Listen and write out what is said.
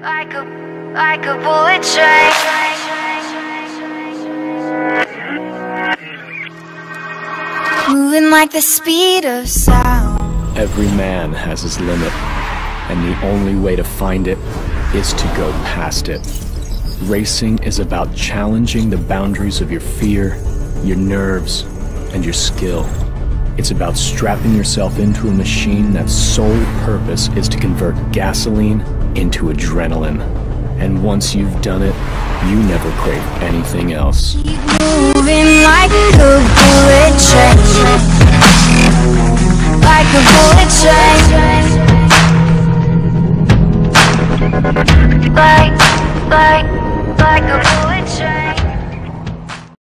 like a bullet train. Moving like the speed of sound. Every man has his limit, and the only way to find it is to go past it. Racing is about challenging the boundaries of your fear, your nerves, and your skill. It's about strapping yourself into a machine that's sole purpose is to convert gasoline into adrenaline. And once you've done it, you never crave anything else. Keep moving like a bullet train. Like a bullet train. Like